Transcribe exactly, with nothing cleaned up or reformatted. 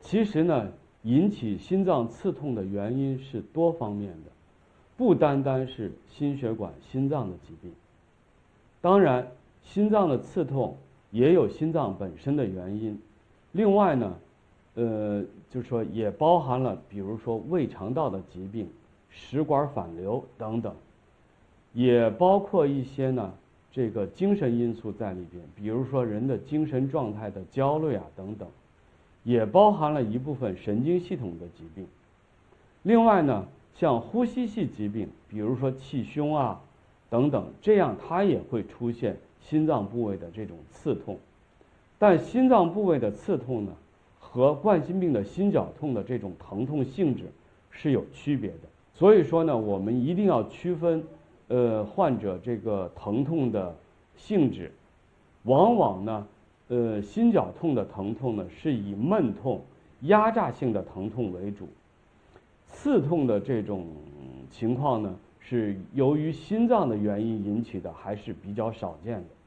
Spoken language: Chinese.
其实呢，引起心脏刺痛的原因是多方面的，不单单是心血管、心脏的疾病。当然，心脏的刺痛也有心脏本身的原因。另外呢，呃，就是说也包含了，比如说胃肠道的疾病、食管反流等等，也包括一些呢这个精神因素在里边，比如说人的精神状态的焦虑啊等等，也包含了一部分神经系统的疾病。另外呢，像呼吸系疾病，比如说气胸啊等等，这样它也会出现心脏部位的这种刺痛。但心脏部位的刺痛呢，和冠心病的心绞痛的这种疼痛性质是有区别的。所以说呢，我们一定要区分，呃，患者这个疼痛的性质。往往呢，呃，心绞痛的疼痛呢是以闷痛、压榨性的疼痛为主，刺痛的这种情况呢是由于心脏的原因引起的，还是比较少见的。